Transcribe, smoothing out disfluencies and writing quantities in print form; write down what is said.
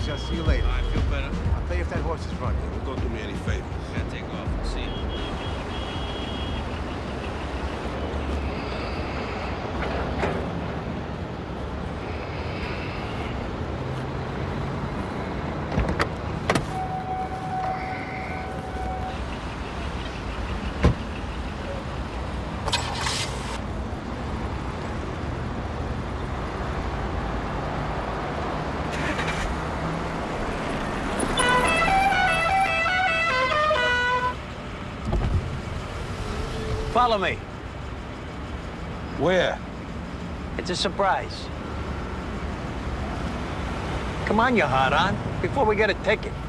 I'll see you later. I feel better. I'll tell you if that horse is running. Well, don't do me any favors. Gotta take off. I'll see you. Follow me. Where? It's a surprise. Come on, you hot-on, before we get a ticket.